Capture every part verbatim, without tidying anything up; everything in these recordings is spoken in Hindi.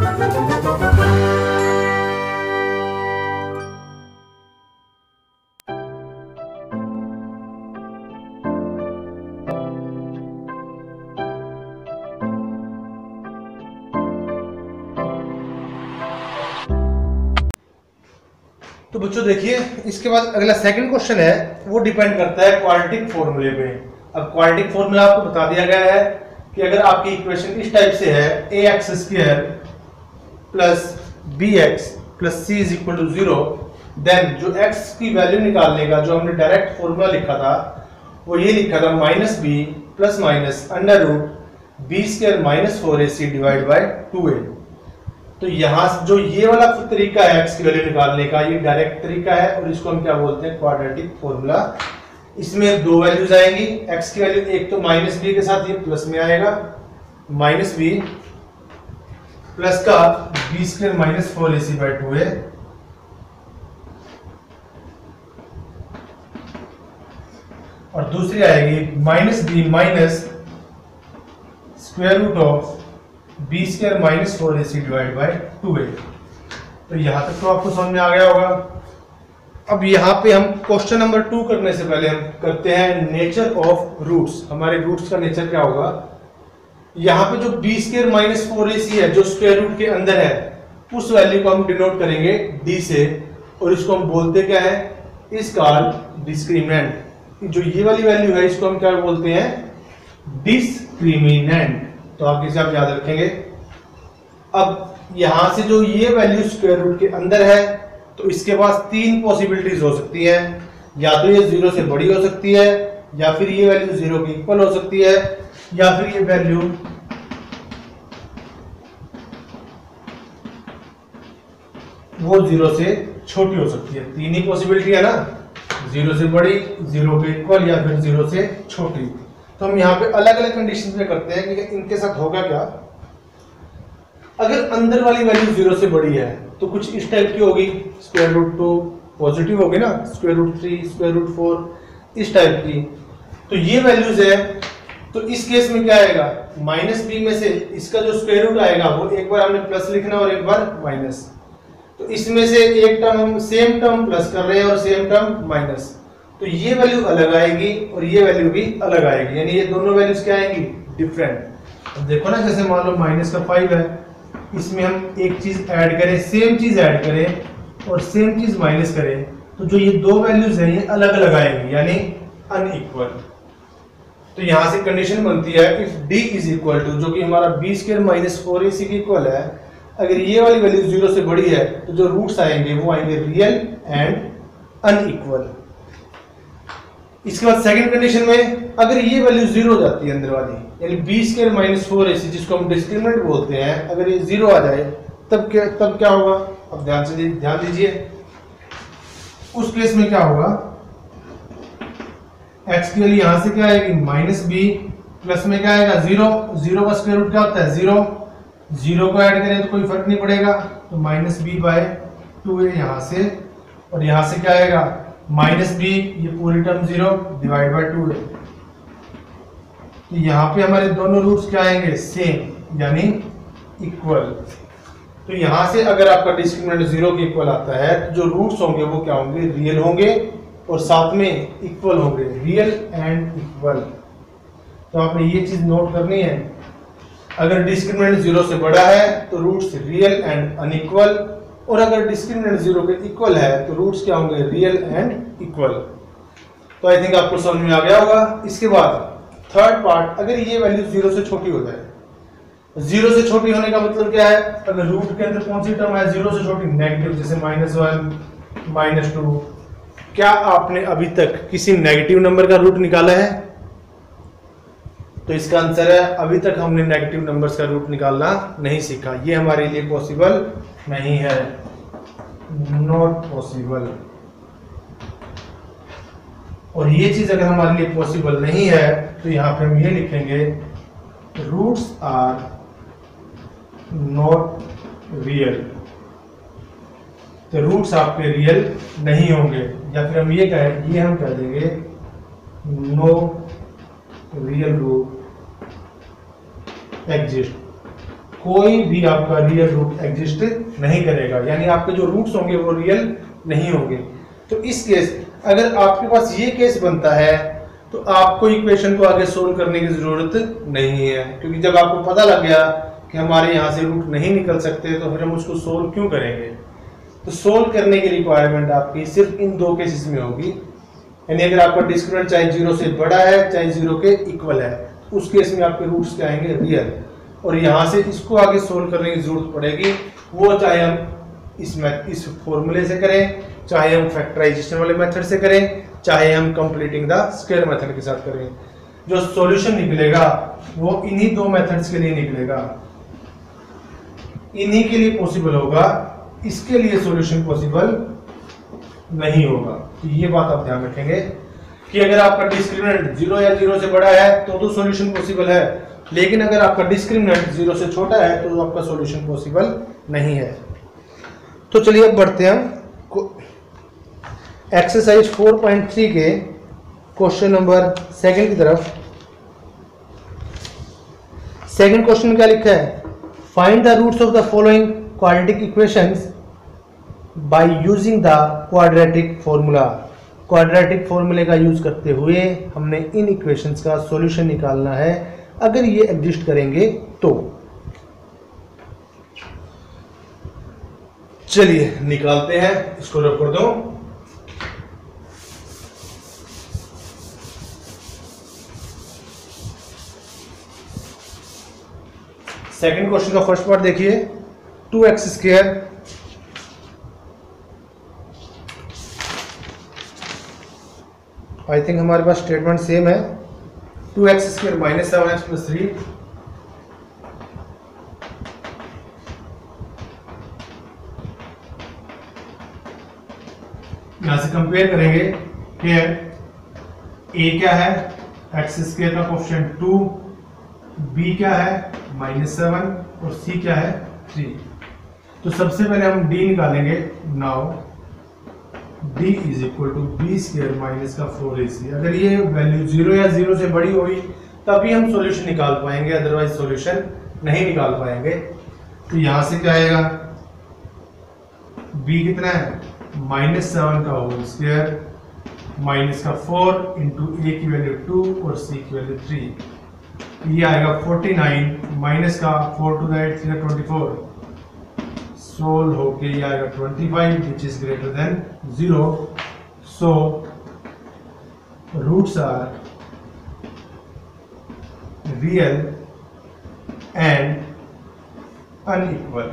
तो बच्चों देखिए, इसके बाद अगला सेकंड क्वेश्चन है, वो डिपेंड करता है क्वाड्रेटिक फॉर्मूले पे। अब क्वाड्रेटिक फॉर्मूला आपको बता दिया गया है कि अगर आपकी इक्वेशन इस टाइप से है, a x square plus b x plus c is equal to zero, then जो एक्स की वैल्यू निकालने का जो हमने डायरेक्ट फॉर्मूला लिखा था वो ये लिखा था minus B plus minus under root B square minus four A C divide by two ए। तो यहाँ जो ये वाला तरीका है एक्स की वैल्यू निकालने का, ये डायरेक्ट तरीका है और इसको हम क्या बोलते हैं, क्वाड्रेटिक फॉर्मूला। इसमें दो वैल्यूज आएंगी एक्स की वैल्यू, एक तो माइनस बी के साथ ये प्लस में आएगा, माइनस बी प्लस का b square minus four A c by two है, और दूसरी आएगी minus b minus square root of b square minus four A C divide by two ए। तो यहां तक तो आपको समझ में आ गया होगा। अब यहाँ पे हम क्वेश्चन नंबर टू करने से पहले हम करते हैं नेचर ऑफ रूट्स। हमारे रूट्स का नेचर क्या होगा, यहाँ पे जो बी स्क्वायर माइनस फोर ए सी है जो स्क्वायर रूट के अंदर है, उस वैल्यू को हम डिनोट करेंगे डी से, और इसको हम बोलते क्या है, इस कॉल्ड डिस्क्रिमिनेंट। जो ये वाली वैल्यू है इसको हम क्या बोलते हैं, डिस्क्रिमिनेंट। तो आप इसे आप याद रखेंगे। अब यहां से जो ये वैल्यू स्क्वायर रूट के अंदर है, तो इसके पास तीन पॉसिबिलिटीज हो सकती हैं, या तो ये जीरो से बड़ी हो सकती है, या फिर ये वैल्यू जीरो के इक्वल हो सकती है, या फिर ये वैल्यू वो जीरो से छोटी हो सकती है। तीन ही पॉसिबिलिटी है ना, जीरो से बड़ी, जीरो के इक्वल, या फिर जीरो से छोटी। तो हम यहाँ पे अलग अलग कंडीशन में करते हैं कि इनके साथ होगा क्या। अगर अंदर वाली वैल्यू जीरो से बड़ी है तो कुछ इस टाइप की होगी, स्क्वायर रूट टू पॉजिटिव होगी ना, square root three, square root four, इस टाइप की। तो ये वैल्यूज है, तो इस केस में क्या आएगा, माइनस बी में से इसका जो स्क्वायर रूट आएगा वो एक बार हमने प्लस लिखना और एक बार माइनस। तो इसमें से एक टर्म हम सेम टर्म प्लस कर रहे हैं और सेम टर्म माइनस, तो ये वैल्यू अलग आएगी और ये वैल्यू भी अलग आएगी, यानी ये दोनों वैल्यूज क्या आएंगी, डिफरेंट। अब देखो ना, जैसे मान लो माइनस का फाइव है, इसमें हम एक चीज ऐड करें, सेम चीज ऐड करें और सेम चीज माइनस करें, तो जो ये दो वैल्यूज हैं ये अलग अलग आएंगी, यानी अनइक्वल। तो यहां से कंडीशन बनती है कि d इज इक्वल टू, जो कि हमारा बी स्क्वायर माइनस फोर ए सी के इक्वल है, अगर ये वाली वैल्यू जीरो से बड़ी है तो जो रूट्स आएंगे वो आएंगे रियल एंड अनइक्वल। इसके बाद सेकंड कंडीशन में अगर ये वैल्यू जीरो हो जाती है अंदर वाली, यानी बी स्क्वायर माइनस फोर ए सी जिसको हम डिस्क्रिमिनेंट बोलते हैं, अगर ये जीरो आ जाए तब क्या तब क्या होगा। अब ध्यान से ध्यान दीजिए, उस केस में क्या होगा, एक्स की वैल्यू यहां से क्या आएगी, माइनस बी, प्लस में क्या आएगा जीरो, जीरो का स्क्वायर रूट क्या होता है जीरो, जीरो को ऐड करें तो कोई फर्क नहीं पड़ेगा, तो minus b by two a यहां से, और यहां से क्या आएगा माइनस बी, ये पूरी term zero divide by two है। तो यहाँ पे हमारे दोनों रूट्स क्या आएंगे, सेम, यानी इक्वल। तो यहां से अगर आपका डिस्क्रिमिनेंट जीरो के इक्वल आता है तो जो रूट्स होंगे वो क्या होंगे, रियल होंगे और साथ में इक्वल होंगे, रियल एंड इक्वल। तो आपने ये चीज नोट करनी है, अगर डिस्क्रिमिनेंट जीरो से बड़ा है तो रूट्स रियल एंड अनइक्वल, और अगर डिस्क्रिमिनेंट जीरो के इक्वल है तो रूट्स क्या होंगे, रियल एंड इक्वल। तो आई थिंक आपको समझ में आ गया होगा। इसके बाद थर्ड पार्ट, अगर ये वैल्यू जीरो से छोटी हो जाए, जीरो से छोटी होने का मतलब क्या है, अगर रूट के अंदर कौन सी टर्म है जीरो से छोटी, नेगेटिव, जैसे माइनस वन, माइनस टू। क्या आपने अभी तक किसी नेगेटिव नंबर का रूट निकाला है? तो इसका आंसर है अभी तक हमने नेगेटिव नंबर्स का रूट निकालना नहीं सीखा, ये हमारे लिए पॉसिबल नहीं है, नॉट पॉसिबल। और ये चीज अगर हमारे लिए पॉसिबल नहीं है तो यहां पे हम ये लिखेंगे, रूट्स आर नॉट रियल। तो रूट्स आपके रियल नहीं होंगे, या फिर हम ये कहें, ये हम कह देंगे नो रियल रूट एग्जिस्ट। कोई भी आपका रियल रूट एग्जिस्ट नहीं करेगा, यानी आपके जो रूट्स होंगे वो रियल नहीं होंगे। तो इस केस अगर आपके पास ये केस बनता है तो आपको इक्वेशन को आगे सोल्व करने की जरूरत नहीं है, क्योंकि जब आपको पता लग गया कि हमारे यहाँ से रूट नहीं निकल सकते तो फिर हम उसको सोल्व क्यों करेंगे। तो सोल्व करने की रिक्वायरमेंट आपकी सिर्फ इन दो केसेस में होगी, यानी अगर आपका डिस्क्रिमिनेंट चाहे जीरो से बड़ा है चाहे जीरो के इक्वल है, उस केस में आपके रूट्स क्या आएंगे रियल, और यहाँ से इसको आगे सोल्व करने की जरूरत पड़ेगी, वो चाहे हम इसमें इस फॉर्मूले से करें, चाहे हम फैक्टराइजेशन वाले मेथड से करें, चाहे हम कंप्लीटिंग द स्क्वायर मेथड के साथ करें। जो सॉल्यूशन निकलेगा वो इन्हीं दो मेथड्स के लिए निकलेगा, इन्हीं के लिए पॉसिबल होगा, इसके लिए सॉल्यूशन पॉसिबल नहीं होगा। तो ये बात आप ध्यान रखेंगे कि अगर आपका डिस्क्रिमिनेंट जीरो या जीरो से बड़ा है तो तो सॉल्यूशन पॉसिबल है, लेकिन अगर आपका डिस्क्रिमिनेंट जीरो से छोटा है तो आपका सॉल्यूशन पॉसिबल नहीं है। तो चलिए अब बढ़ते हैं हम एक्सरसाइज फोर पॉइंट थ्री के क्वेश्चन नंबर सेकंड की तरफ। सेकंड क्वेश्चन में क्या लिखा है, find the roots of the following quadratic equations by using the quadratic formula. Quadratic फॉर्मूले का यूज करते हुए हमने इन इक्वेशंस का सॉल्यूशन निकालना है, अगर ये एग्जिस्ट करेंगे तो। चलिए निकालते हैं, इसको रख कर दो। सेकंड क्वेश्चन का फर्स्ट पार्ट देखिए, two x square I think हमारे पास स्टेटमेंट सेम है, two x square minus seven x plus three यहां से कंपेयर करेंगे कि ए क्या है, एक्स स्क्वायर का कोएफिशिएंट टू, बी क्या है माइनस सेवन और सी क्या है थ्री। तो सबसे पहले हम डी निकालेंगे। Now D is equal to B square minus का फोर ए सी। अगर ये वैल्यू जीरो या जीरो से बड़ी हुई तभी हम सॉल्यूशन निकाल पाएंगे, अदरवाइज सॉल्यूशन नहीं निकाल पाएंगे। तो यहां से क्या आएगा, बी कितना है माइनस सेवन का होल स्क्वायर माइनस का फोर इंटू ए की वैल्यू टू और सी की वैल्यू थ्री। ये आएगा फोर्टी नाइन माइनस का four two the eight three twenty four, solve होके ये आएगा twenty five which is greater than zero. So roots are real and unequal.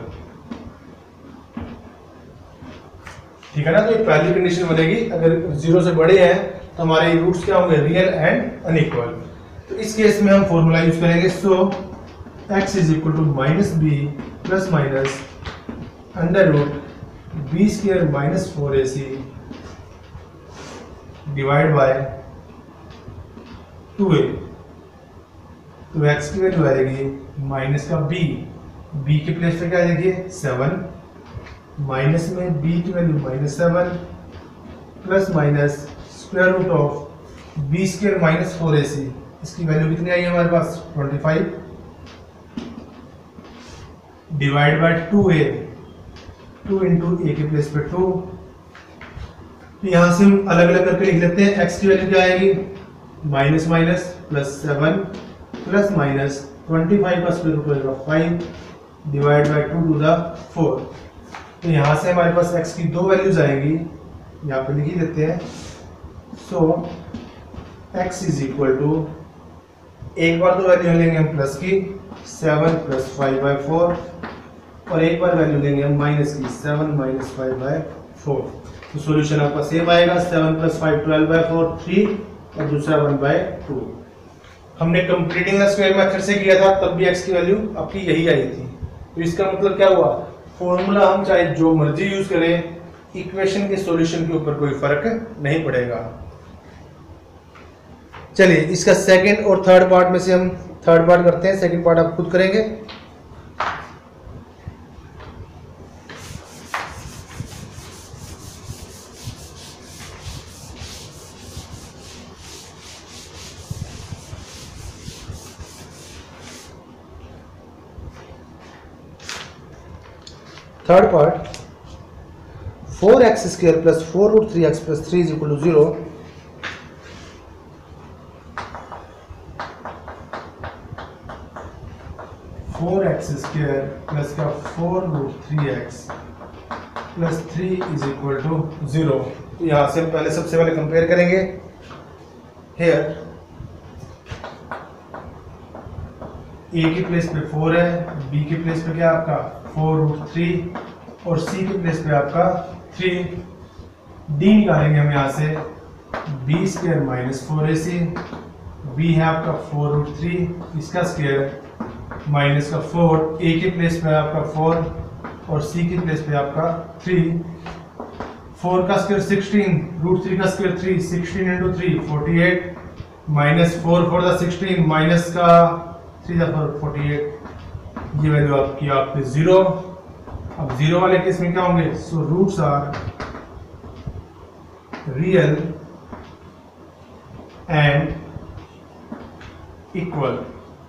ठीक है ना, तो ये पहली कंडीशन बनेगी, अगर जीरो से बड़े हैं तो हमारे रूट्स क्या होंगे रियल एंड अनइक्वल। तो इस केस में हम फॉर्मूला यूज करेंगे। So x is equal to minus B plus minus under root B square minus four A C divide by two ए। तो x की वैल्यू आएगी माइनस का b, b के प्लेस पे क्या देखिए सेवन, माइनस में b की value minus seven plus minus square root of b square minus four A c. इसकी वैल्यू कितनी आई है हमारे पास twenty five divide by two a, two into ए के प्लेस पे टू। यहां से हम अलग अलग करके लिख लेते हैं। x की वैल्यू क्या आएगी minus minus plus seven plus minus twenty five का स्क्वायर रूट होगा five divide by two two the four. तो यहां से हमारे पास x की दो वैल्यूज आएंगी, यहाँ पे लिख ही देते हैं। So x is equal to, एक बार तो वैल्यू लेंगे हम प्लस की seven plus five by four, और एक बार वैल्यू लेंगे हम माइनस की seven minus five by four. तो सॉल्यूशन आपका सेम आएगा, seven plus five twelve by four three और दूसरा वन बाई टू। हमने कंप्लीटिंग द स्क्वायर मेथड से किया था, तब भी x की वैल्यू आपकी यही आई थी। तो इसका मतलब क्या हुआ, फॉर्मूला हम चाहे जो मर्जी यूज करें, इक्वेशन के सॉल्यूशन के ऊपर कोई फर्क नहीं पड़ेगा। चलिए इसका सेकंड और थर्ड पार्ट में से हम थर्ड पार्ट करते हैं, सेकंड पार्ट आप खुद करेंगे। Third part, four x square plus four root three x plus three is equal to zero. Four x square plus का four root three x plus three is equal to zero. यहाँ से पहले सबसे पहले कंपेयर करेंगे। हेयर ए की प्लेस पे फोर है, बी की प्लेस पे क्या आपका फोर रूट थ्री और सी की प्लेस पे आपका थ्री। डी निकालेंगे हम यहाँ से, बी स्क्वायर माइनस फोर ए सी, बी है आपका फोर रूट थ्री, इसका स्क्वायर माइनस का फोर, ए की प्लेस पे आपका फोर और सी की प्लेस पे आपका थ्री। फोर का स्क्वायर सिक्सटीन, रूट थ्री का square three, sixteen into three forty eight, minus four four the sixteen, minus का थ्री फोर फोर्टी एट। ये वैल्यू आपकी आपके जीरो। अब जीरो वाले केस में क्या होंगे, so roots are real and equal.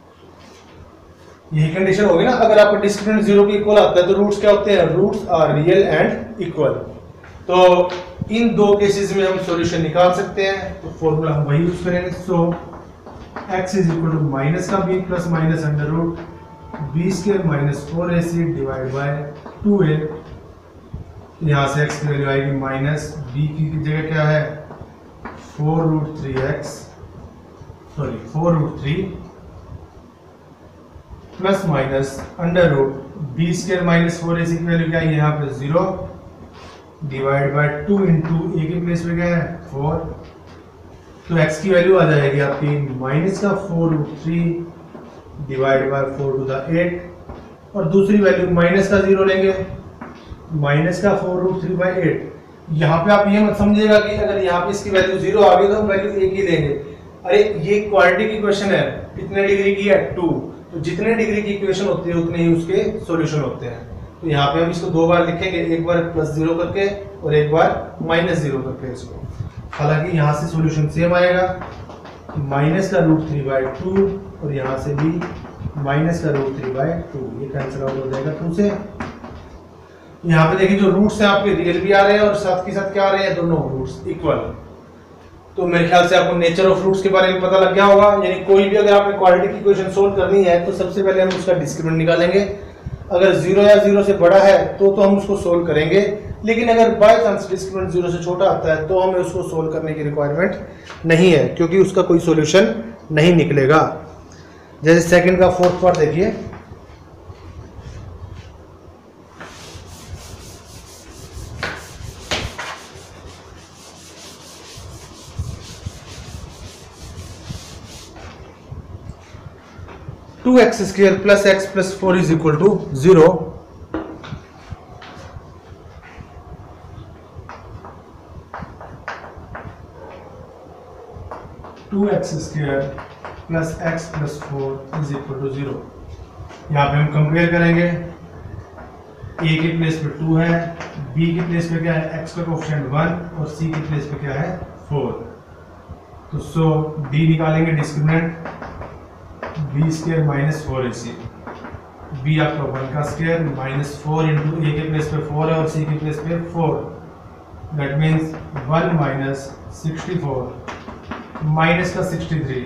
यही कंडीशन होगी ना, अगर आपका डिस्क्रिमिनेंट जीरो के इक्वल आता है तो रूट्स क्या होते हैं, roots are real and equal. तो इन दो केसेस में हम सॉल्यूशन निकाल सकते हैं, तो फॉर्मूला हम वही यूज करेंगे। So x is equal to minus का b plus minus under root B square minus four A C divide by two a. यहाँ से x की वैल्यू आएगी माइनस, b की जगह क्या है four root three x sorry four root three plus minus under root B square minus four ए सी की वैल्यू क्या है यहाँ पे zero divide by two into ए की प्लेस पे क्या है फोर। तो x की वैल्यू आ जाएगी आपकी माइनस का four root three divide by four two the eight और दूसरी वैल्यू माइनस का जीरो लेंगे, माइनस का four root three by eight. यहाँ पे आप ये मत समझिएगा कि अगर यहाँ पे इसकी वैल्यू जीरो आ गई तो हम वैल्यू एक ही लेंगे। अरे ये क्वाड्रेटिक इक्वेशन है, कितने डिग्री की है टू, तो जितने डिग्री की इक्वेशन होती है उतने ही उसके सॉल्यूशन होते हैं। तो यहाँ पे हम इसको दो बार लिखेंगे, एक बार प्लस जीरो करके और एक बार माइनस जीरो करके इसको। हालांकि यहाँ से सॉल्यूशन सेम आएगा, माइनस का रूट थ्री बाई टू और यहाँ से भी माइनस का रूट थ्री बाई टू, ये कैंसिल आउट हो जाएगा टू से। यहाँ पे देखिए जो रूट्स हैं आपके रियल भी आ रहे हैं और साथ के साथ क्या आ रहे हैं, दोनों रूट्स इक्वल। तो मेरे ख्याल से आपको नेचर ऑफ रूट्स के बारे में पता लग गया होगा। यानी कोई भी अगर आपने क्वाड्रेटिक इक्वेशन सोल्व करनी है तो सबसे पहले हम उसका डिस्क्रिमिनेंट निकालेंगे। अगर जीरो या जीरो से बड़ा है तो तो हम उसको सोल्व करेंगे, लेकिन अगर बाय चांस डिस्क्रिमिनेंट जीरो से छोटा आता है तो हमें उसको सोल्व करने की रिक्वायरमेंट नहीं है, क्योंकि उसका कोई सॉल्यूशन नहीं निकलेगा। जैसे सेकंड का फोर्थ पार्ट देखिए, two x square plus x plus four is equal to zero. Two x square plus x plus four is equal to zero. यहाँ पे हम कंपेयर करेंगे, ए की प्लेस पे टू है, बी की प्लेस पे क्या है एक्स का कोएफिशिएंट वन और सी की प्लेस पे क्या है फोर। तो सो डी निकालेंगे discriminant, b square minus four ए सी, बी आपका वन का स्क्वायर माइनस फोर इंटू ए के प्लेस पे फोर है और सी के प्लेस पे four, that means one minus sixty four minus का sixty three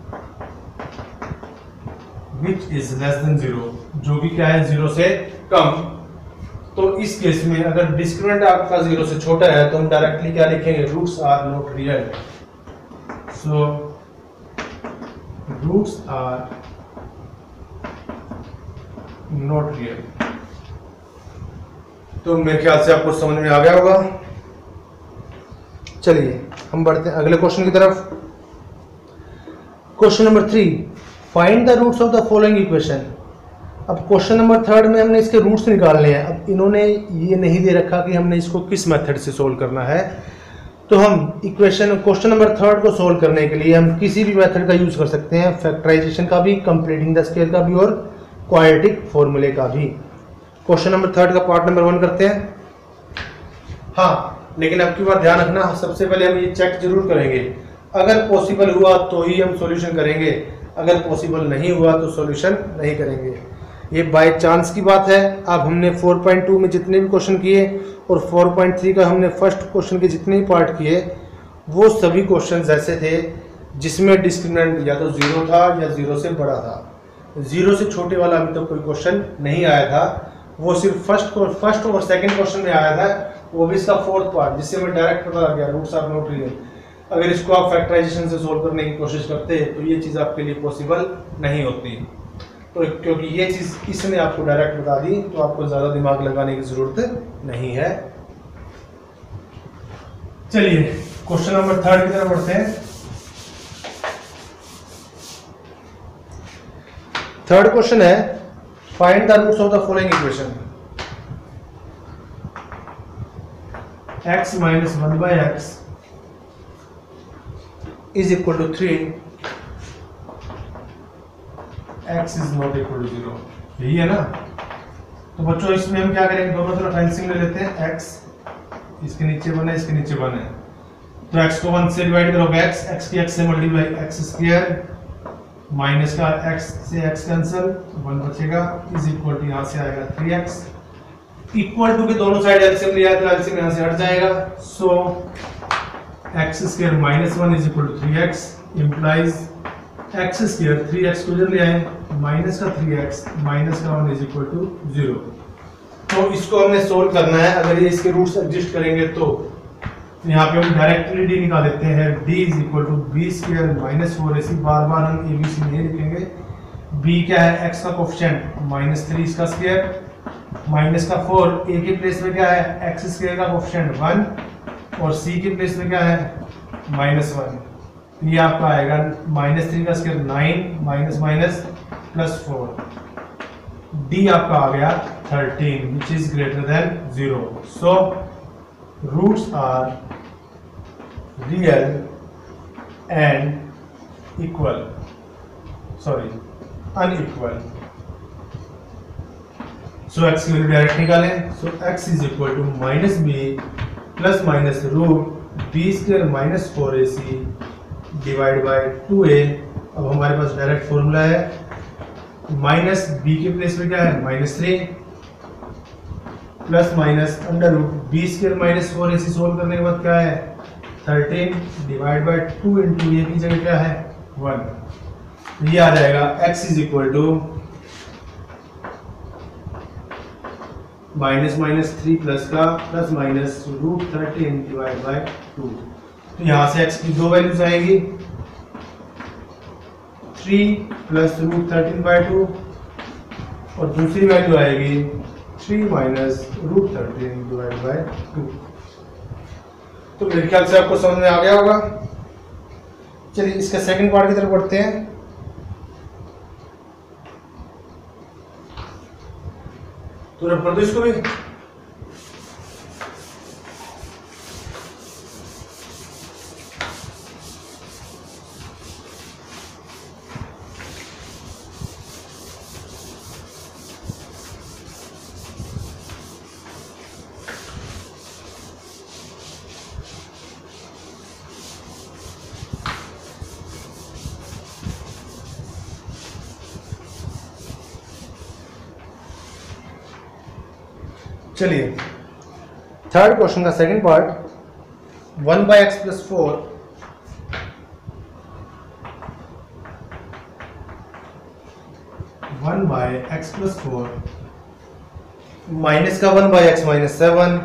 which is less than zero, जो भी क्या है जीरो से कम। तो इस केस में अगर डिस्क्रिमिनेंट आपका जीरो से छोटा है तो हम डायरेक्टली क्या लिखेंगे, roots are not real. So roots are not real. तो मेरे ख्याल से आपको समझ में आ गया होगा। चलिए हम बढ़ते हैं अगले क्वेश्चन की तरफ। Question number three, find the roots of the following equation. अब क्वेश्चन नंबर थर्ड में हमने इसके रूट्स निकालने हैं। अब इन्होंने ये नहीं दे रखा कि हमने इसको किस मेथड से सोल्व करना है, तो हम इक्वेशन क्वेश्चन नंबर थर्ड को सोल्व करने के लिए हम किसी भी मेथड का यूज कर सकते हैं, फैक्टराइजेशन का भी, कंप्लीटिंग द स्क्वायर का भी और क्वाड्रेटिक फॉर्मूले का भी। क्वेश्चन नंबर थर्ड का पार्ट नंबर वन करते हैं। हाँ, लेकिन अब की बात ध्यान रखना, सबसे पहले हम ये चेक जरूर करेंगे, अगर पॉसिबल हुआ तो ही हम सॉल्यूशन करेंगे, अगर पॉसिबल नहीं हुआ तो सॉल्यूशन नहीं करेंगे। ये बाय चांस की बात है। अब हमने फोर पॉइंट टू में जितने भी क्वेश्चन किए और फोर पॉइंट थ्री का हमने फर्स्ट क्वेश्चन के जितने भी पार्ट किए वो सभी क्वेश्चन ऐसे थे जिसमें डिस्क्रिमिनेंट या तो जीरो था या जीरो से बड़ा था। जीरो से छोटे वाला अभी तक तो कोई क्वेश्चन नहीं आया था, वो सिर्फ फर्स्ट फर्स्ट और सेकंड क्वेश्चन में आया था, वो भी इसका फोर्थ पार्ट जिससे हमें डायरेक्ट पता लग गया रूट्स आर नॉट रियल। अगर इसको आप फैक्टराइजेशन से सोल्व करने की कोशिश करते तो ये चीज़ आपके लिए पॉसिबल नहीं होती। तो क्योंकि ये चीज़ इसने आपको डायरेक्ट बता दी तो आपको ज़्यादा दिमाग लगाने की ज़रूरत नहीं है। चलिए क्वेश्चन नंबर थर्ड की तरफ बढ़ते हैं। थर्ड क्वेश्चन है find the roots of the following equation x minus one by x is equal to three, x is not equal to zero. यही है ना। तो बच्चों इसमें हम क्या करेंगे, दोनों तरफ एलसीएम ले लेते हैं। x इसके नीचे वन है, इसके नीचे वन है, तो x को वन से डिवाइड करोगे x, x की x से मल्टीप्लाई x स्क्वायर माइनस का x से x कैंसिल, वन बचेगा इज इक्वल टू यहाँ से आएगा थ्री एक्स। इक्वल टू के दोनों साइड एलसीएम लिया तो एलसीएम यहाँ से हट जाएगा। So x square minus one is equal to three x implies x square three x को इधर ले आए माइनस का थ्री एक्स माइनस का one is equal to zero. तो इसको हमने सोल्व करना है। अगर ये इसके रूट्स एडजस्ट करेंगे तो यहाँ पे हम डायरेक्टली डी निकाल लेते हैं। D is equal to B square minus four A C, बार बार हम ए बी सी नहीं लिखेंगे। बी क्या है, एक्स का कोफिशिएंट माइनस थ्री इसका स्क्वायर माइनस का फोर, ए के प्लेस में क्या है एक्स स्क्वायर का कोफिशिएंट वन और सी के प्लेस में क्या है माइनस वन। ये आपका आएगा माइनस थ्री का square nine minus minus plus four. D आपका आ गया thirteen which is greater than zero. So roots are real and equal, sorry unequal. So x की वैल्यू डायरेक्ट निकालें। So x is equal to minus B plus minus root B square minus four A C divide by two A. अब हमारे पास डायरेक्ट फॉर्मूला है, माइनस बी के प्लेस में क्या है minus three plus minus under root B square minus four ए सी सोल्व करने के बाद क्या है thirteen divide by two into ए की जगह क्या है वन। ये आ जाएगा x is equal to minus minus three plus का plus minus root thirteen divide by two. तो यहाँ से x की दो वैल्यूज आएंगी, three plus root thirteen by two और दूसरी वैल्यू आएगी three minus root thirteen divide by two. तो मेरे ख्याल से आपको समझ में आ गया होगा। चलिए इसका सेकंड पार्ट की तरफ बढ़ते हैं। तो रब कर दो इसको भी। चलिए थर्ड क्वेश्चन का second part, one by x plus four one by x plus four minus का one by x minus seven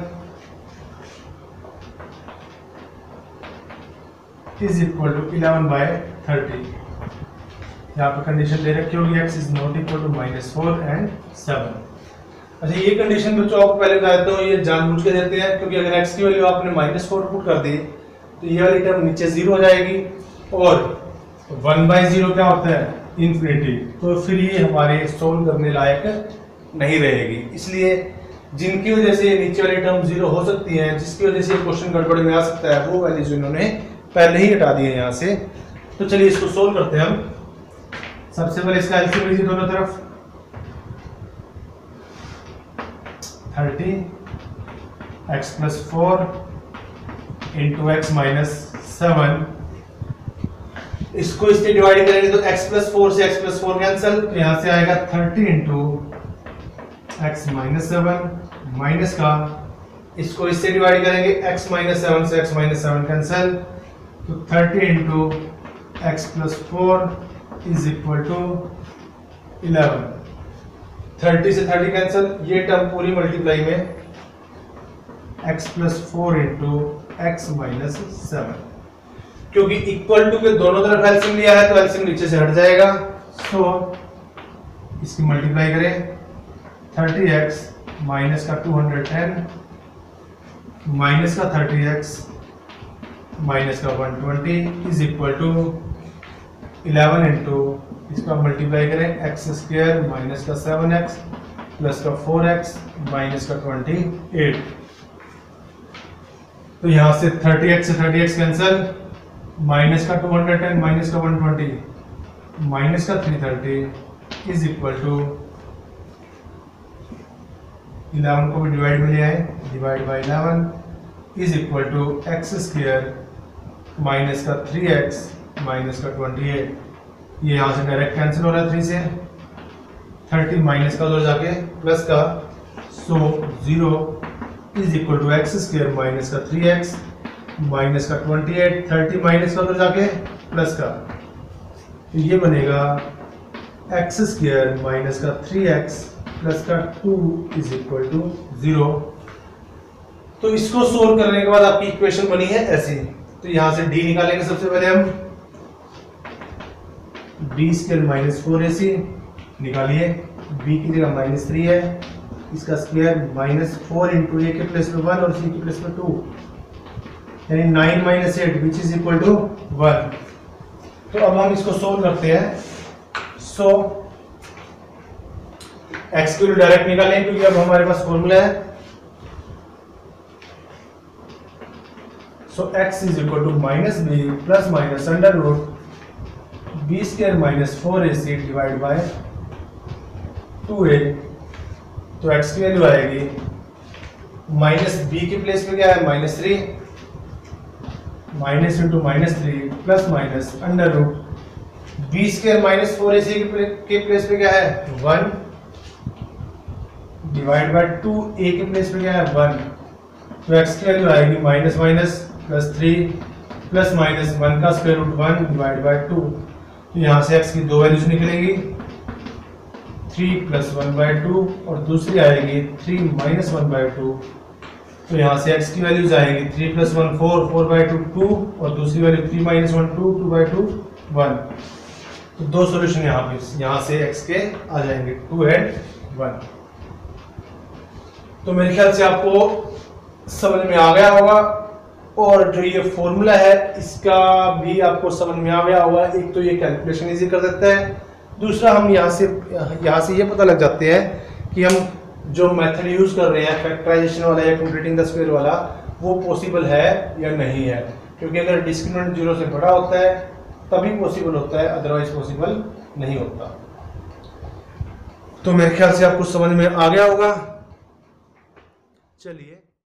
is equal to eleven by thirty. यहाँ पर कंडीशन दे रखी होगी x is not equal to minus four and seven. अच्छा ये कंडीशन बच्चों आपको पहले बता देता हूँ, ये जानबूझ के देते हैं क्योंकि अगर x की वैल्यू आपने माइनस फोर पुट कर दी तो ये वाली टर्म नीचे जीरो हो जाएगी और वन बाई जीरो क्या होता है इन्फिनिटी। तो फिर ये हमारे सोल्व करने लायक नहीं रहेगी। इसलिए जिनकी वजह से नीचे वाली टर्म जीरो हो सकती है, जिसकी वजह से क्वेश्चन गड़बड़ में आ सकता है, वो वैल्यूज इन्होंने पहले ही हटा दी है यहाँ से। तो चलिए इसको सोल्व करते हैं हम। सबसे पहले इसका एलसीएम लीजिए दोनों तरफ, thirty x plus four into x minus seven. इसको इससे डिवाइड करेंगे तो x प्लस फोर से x प्लस फोर कैंसिल, तो यहाँ से आएगा thirty into x minus seven minus का, इसको इससे डिवाइड करेंगे, x माइनस सेवन से x माइनस सेवन कैंसिल, तो thirty into x plus four is equal to eleven. Thirty से थर्टी कैंसिल, ये टर्म पूरी मल्टीप्लाई में x plus four into x minus seven, क्योंकि इक्वल टू के दोनों तरफ एलसीएम लिया है तो एलसीएम नीचे से हट जाएगा। सो इसकी मल्टीप्लाई करें, थर्टी एक्स माइनस का टू हंड्रेड टेन माइनस का थर्टी एक्स माइनस का one twenty is equal to eleven into, इसका मल्टीप्लाई करें, एक्स स्क्वायर माइनस का सेवन एक्स प्लस का फोर एक्स माइनस का ट्वेंटी एट। तो यहां से थर्टी एक्स से थर्टी एक्स कैंसिल, माइनस का टू हंड्रेड टेन माइनस का वन ट्वेंटी माइनस का three thirty is equal to, eleven को भी डिवाइड में ले आए, divide by eleven is equal to x square minus का थ्री एक्स माइनस का ट्वेंटी एट। ये यहाँ से डायरेक्ट कैंसिल हो रहा है, थ्री से थर्टी माइनस का उधर जाके प्लस का, so zero is equal to x square minus का थ्री एक्स माइनस का ट्वेंटी एट, थर्टी माइनस का उधर जाके प्लस का, तो ये बनेगा एक्स स्क्वायर माइनस का थ्री एक्स प्लस का two is equal to zero. तो इसको सोल्व करने के बाद आपकी इक्वेशन बनी है ऐसी। तो यहां से डी निकालेंगे सबसे पहले हम, बी स्क्वायर माइनस फोर ए सी निकालिए, बी की जगह माइनस थ्री है, इसका स्क्वायर माइनस फोर इंटू ए के प्लेस में वन और सी के प्लेस में टू, यानी nine minus eight which is equal to one. तो अब हम इसको सोल्व करते हैं। सो एक्स की वैल्यू डायरेक्ट निकालें क्योंकि अब हमारे पास फॉर्मूला है। So x is equal to minus B plus minus under root B square minus four A C divide by two ए। तो एक्स की वैल्यू आएगी माइनस बी के प्लेस पे क्या है minus three, minus into minus three plus minus under root B square minus four ए सी के प्लेस पे क्या है one divide by two A के प्लेस पे क्या है वन। तो एक्स की वैल्यू आएगी minus minus plus three plus minus one का square root one divide by two. तो यहाँ से एक्स की दो वैल्यूज निकलेगी, three plus one by two और दूसरी आएगी three minus one by two. तो यहाँ से x की वैल्यूज आएगी three plus one four, four by two two और दूसरी value three minus one two, two by two one. तो दो सॉल्यूशन यहाँ पे यहाँ से x के आ जाएंगे टू एंड वन। तो मेरे ख्याल से आपको समझ में आ गया होगा और जो ये फॉर्मूला है इसका भी आपको समझ में आ गया होगा। एक तो ये कैलकुलेशन इजी कर देता है, दूसरा हम यहाँ से यहाँ से ये पता लग जाते हैं कि हम जो मेथड यूज कर रहे हैं फैक्टराइजेशन वाला या कंप्लीटिंग द स्क्वायर वाला वो पॉसिबल है या नहीं है। क्योंकि अगर डिस्क्रिमिनेंट जीरो से बड़ा होता है तभी पॉसिबल होता है, अदरवाइज पॉसिबल नहीं होता। तो मेरे ख्याल से आपको समझ में आ गया होगा। चलिए।